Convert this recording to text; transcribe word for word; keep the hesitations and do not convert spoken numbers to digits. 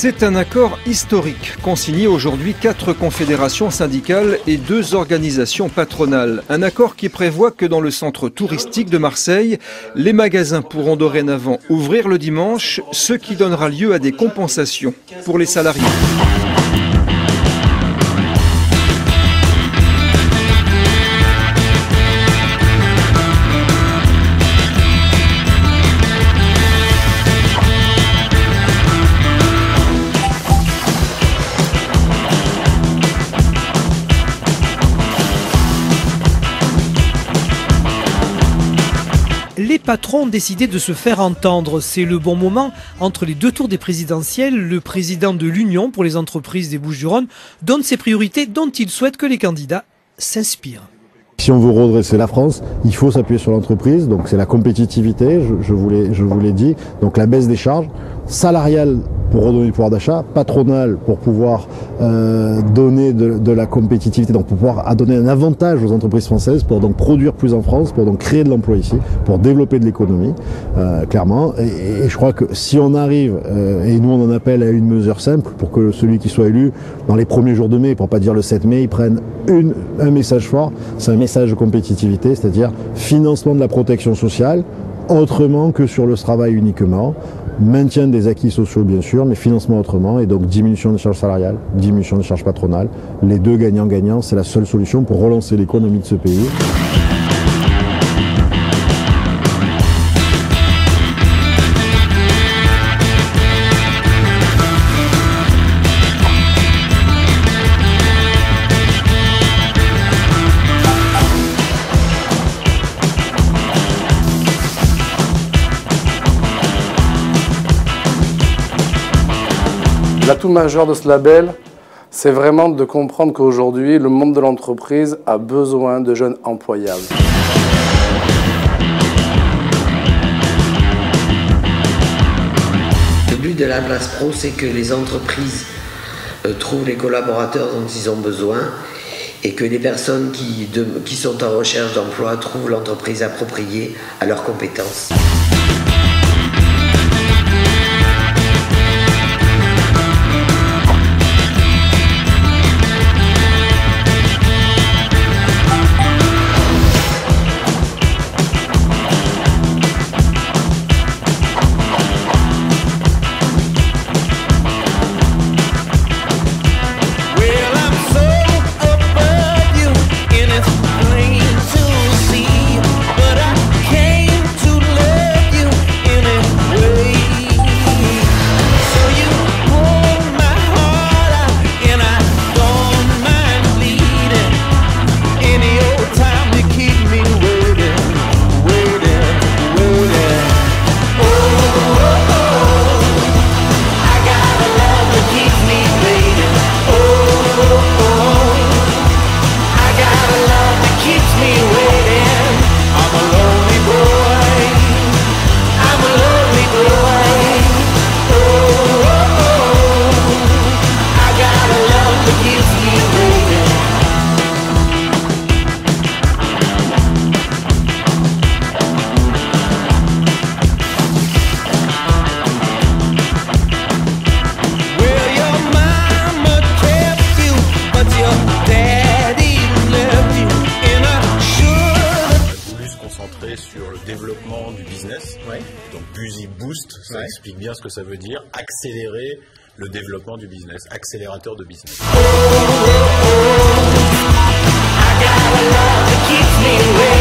C'est un accord historique qu'ont signé aujourd'hui quatre confédérations syndicales et deux organisations patronales. Un accord qui prévoit que dans le centre touristique de Marseille, les magasins pourront dorénavant ouvrir le dimanche, ce qui donnera lieu à des compensations pour les salariés. Les patrons ont décidé de se faire entendre. C'est le bon moment. Entre les deux tours des présidentielles, le président de l'Union pour les entreprises des Bouches-du-Rhône donne ses priorités dont il souhaite que les candidats s'inspirent. Si on veut redresser la France, il faut s'appuyer sur l'entreprise, donc c'est la compétitivité, je, je vous l'ai, je vous l'ai dit, donc la baisse des charges, salariale pour redonner le pouvoir d'achat, patronale pour pouvoir euh, donner de, de la compétitivité, donc pour pouvoir donner un avantage aux entreprises françaises, pour donc produire plus en France, pour donc créer de l'emploi ici, pour développer de l'économie, euh, clairement. Et, et je crois que si on arrive, euh, et nous on en appelle à une mesure simple, pour que celui qui soit élu dans les premiers jours de mai, pour pas dire le sept mai, il prenne une, un message fort, c'est un message de compétitivité, c'est-à-dire financement de la protection sociale, autrement que sur le travail uniquement, maintien des acquis sociaux bien sûr, mais financement autrement, et donc diminution des charges salariales, diminution des charges patronales, les deux gagnants-gagnants, c'est la seule solution pour relancer l'économie de ce pays. L'atout majeur de ce label, c'est vraiment de comprendre qu'aujourd'hui, le monde de l'entreprise a besoin de jeunes employables. Le but de la place pro, c'est que les entreprises euh, trouvent les collaborateurs dont ils ont besoin et que les personnes qui, de, qui sont en recherche d'emploi trouvent l'entreprise appropriée à leurs compétences. Sur le développement du business, ouais. Donc Busy Boost, ça ouais. explique bien ce que ça veut dire, accélérer le développement du business, accélérateur de business. Oh, oh, oh, I got a love that keeps me away.